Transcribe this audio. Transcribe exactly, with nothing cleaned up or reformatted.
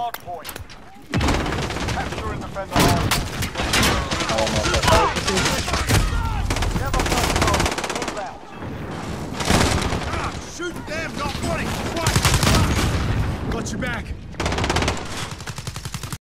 hard point. Capture and defend the hard point. Never let go. Move out. Ah, shoot them, not running! Right! Got your back.